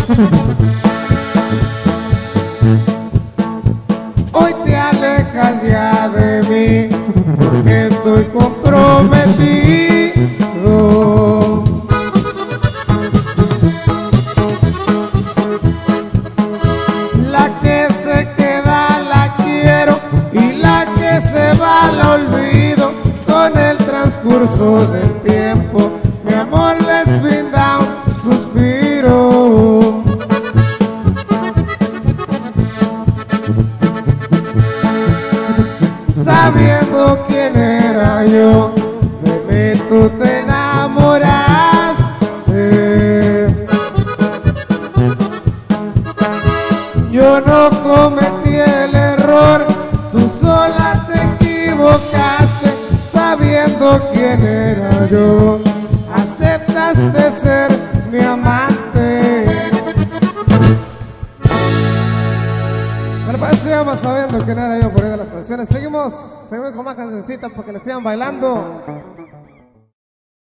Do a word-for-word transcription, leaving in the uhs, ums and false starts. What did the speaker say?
Hoy te alejas ya de mí porque estoy comprometido. La que se queda la quiero y la que se va la olvido. Con el transcurso del tiempo mi amor les brinda un suspiro. Sabiendo quién era yo, de mí tú te enamoraste. Yo no cometí el error, tú sola te equivocaste. Sabiendo quién era yo, aceptaste ser mi amante. Sigamos sabiendo quién era yo por ahí de las canciones. Seguimos, seguimos con más cancioncitas porque le sigan bailando.